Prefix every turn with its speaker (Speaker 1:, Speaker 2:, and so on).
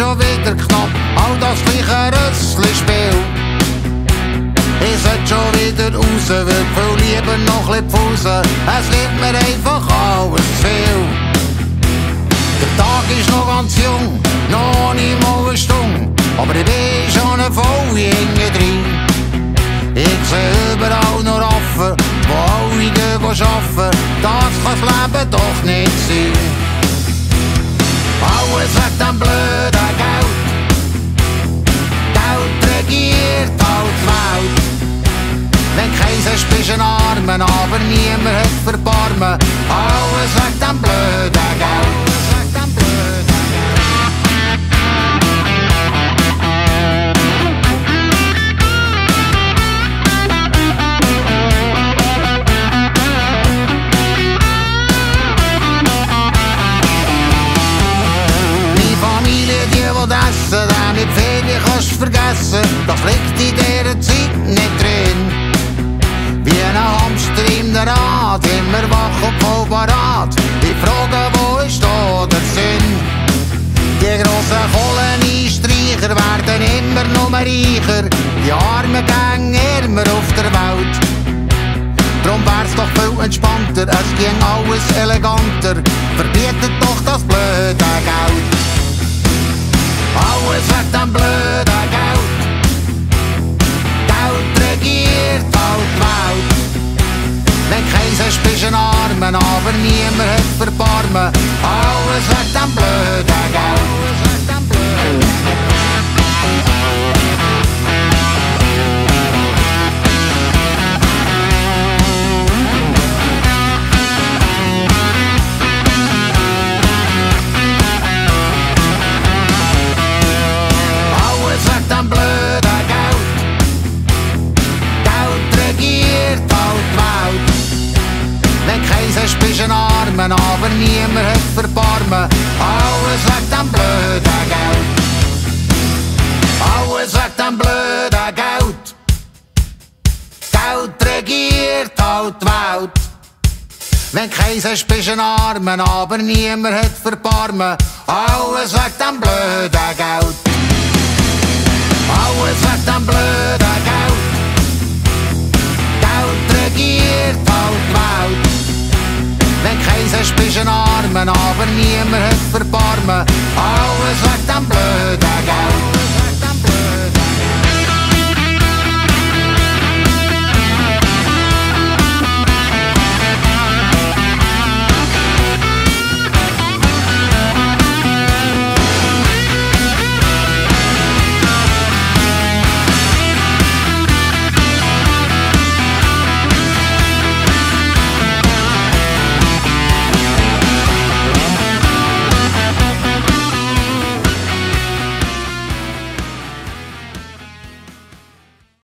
Speaker 1: schon wieder knapp, all das gleiche Rössli-Spiel. Ich sollte schon wieder raus, würde viel lieber noch ein bisschen pfusen. Es wird mir einfach alles zu viel. Der Tag ist noch ganz jung, noch nicht mal eine Stunde, aber ich bin schon voll hinten drin. Ich sehe überall nur Affen, die alle gehen arbeiten. Das kann das Leben doch nicht sein. Alles wegen dem blöden Geld. Geld regiert halt die Welt. Wenn du keins hast, bist du ein Armer, aber niemand hat Verbarmen. Alles wegen dem blöden Geld. Den mit Ferien kannst du vergessen, das liegt in dieser Zeit nicht drin. Wie ein Hamster im Rad, immer wach und voll parat. Ich frage, wo ist da der Sinn? Die grossen Kohleneinstreicher werden immer noch reicher, die Armen gehen immer auf der Welt. Drum wär's doch viel entspannter, es ging alles eleganter. Verbietet doch das blöde Geld. Alles wegen dem blöden Geld. Geld regiert halt die Welt. Wenn du keins hast, bist du ein Armer, aber niemand hat Verbarmen. Alles wegen dem blöden Geld. Bist ein Armer, aber niemand hat Verbarmen. Alles wegen dem blöden Geld. Alles wegen dem blöden Geld. Geld regiert halt die Welt. Wenn du keins hast, bist ein Armer, aber niemand hat Verbarmen. Alles wegen dem blöden Geld. Alles wegen dem blöden Geld. Geld regiert halt die Welt. Wenn du keins hast, bist du ein Armer, aber niemand hat Verbarmen. Alles wegen dem blöden Geld.